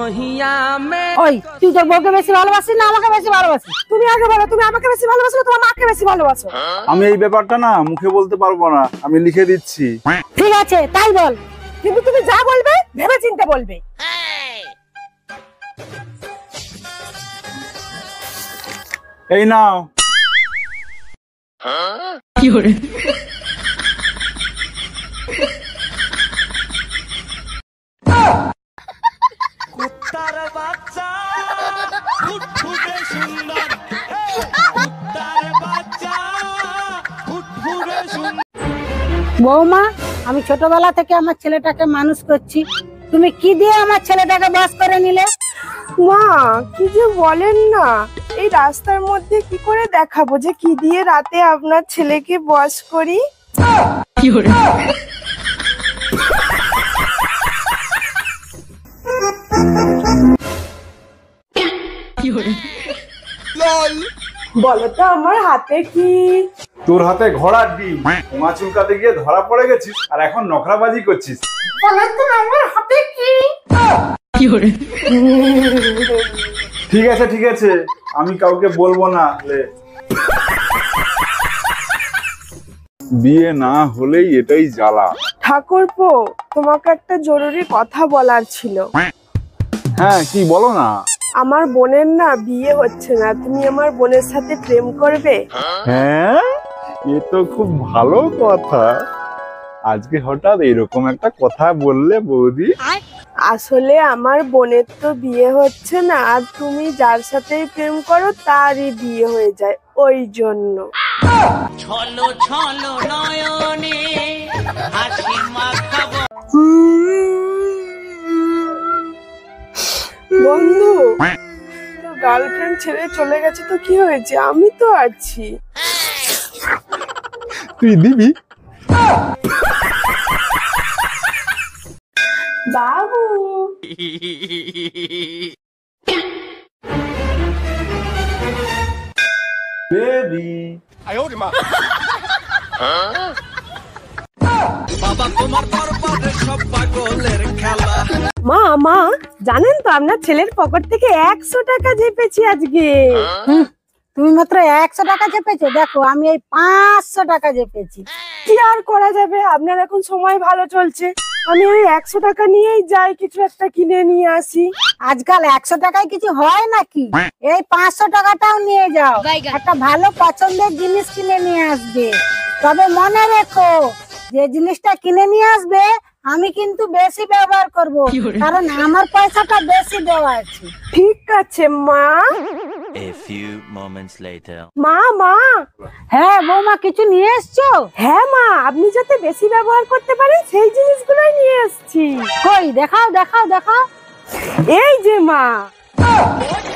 ওই তুই তোর বউকে বেশি ভালোবাসিস না আমাকে বেশি ভালোবাসিস? তুমি আগে বলো, তুমি আমাকে বেশি ভালোবাসো না তোমার মাকে বেশি ভালোবাসো? আমি এই ব্যাপারটা না মুখে বলতে পারবো না, আমি লিখে দিচ্ছি। ঠিক আছে তাই বল, কিন্তু তুমি যা বলবে ভেবে চিন্তে বলবে। এই নাও। কি হরে কুত্তার বাচ্চা ফুটফুটে সুন্দর, কুত্তার বাচ্চা ফুটফুটে সুন্দর। বৌমা, আমি ছোটবেলা থেকে আমার ছেলেটাকে মানুষ করছি, তুমি কি দিয়ে আমার ছেলেটাকে বাস করে নিলে? মা কি যে বলেন না, এই রাস্তার মধ্যে কি করে দেখাবো যে কি দিয়ে রাতে আপনার ছেলেকে বশ করি? কি হরে কি হরে বলো তো আমার হাতে কি? তোর হাতে ঘোড়ার ডিম, মা চুলকাতে গিয়ে ধরা পড়ে গেছিস আর এখন নখরাবাজি করছিস। বলো তো আমার হাতে কি? কি হরে ঠিক আছে ঠিক আছে, আমি কাউকে বলবো না। বিয়ে না হলেই এটাই জ্বালা। ঠাকুরপো, তোমাকে একটা জরুরি কথা বলার ছিল। হ্যাঁ কি বলো না। আমার বোনের না বিয়ে হচ্ছে না, তুমি আমার বোনের সাথে প্রেম করবে? হ্যাঁ এ তো খুব ভালো কথা, আজকে হঠাৎ এরকম একটা কথা বললে বৌদি। আসলে আমার বোনের তো বিয়ে হচ্ছে না, আর তুমি যার সাথেই প্রেম করো তারই বিয়ে হয়ে যায়, ওই জন্য। ছলো ছলো নয়নে হাসি মাখাবো। বন্ধু, তোর গার্লফ্রেন্ড ছেড়ে চলে গেছে তো কি হয়েছে, আমি তো আছি। তুই দিবি? বাবু বেবি। বাবা তোমার দরবারে সব পাগলের খেলা। মা মা, জানেন তো আপনার ছেলের পকেট থেকে 100 টাকা চেপেছি আজকে। তুমি মাত্র 100 টাকা চেপেছো? দেখো আমি এই 500 টাকা চেপেছি। কি আর করা যাবে, আপনার এখন সময় ভালো চলছে, আমি ওই 100 টাকা নিয়েই যাই, কিছু একটা কিনে নিয়ে আসি। আজকাল 100 টাকায় কিছু হয় নাকি? এই 500 টাকাটাও নিয়ে যাও, একটা ভালো পছন্দের জিনিস কিনে নিয়ে আসবে। তবে মনে রেখো, যে জিনিসটা কিনে নিয়ে আসবে আমি কিন্তু বেশি ব্যবহার করব, কারণ আমার পয়সাটা বেশি দেওয়া আছে। ঠিক আছে মা। A few moments later. মা মা, হ্যাঁ বৌমা, কিছু নিয়ে এসছো? হ্যাঁ মা, আপনি যাতে বেশি ব্যবহার করতে পারেন সেই জিনিসগুলোই নিয়ে এসেছি। কই দেখাও দেখাও দেখাও। এই যে মা।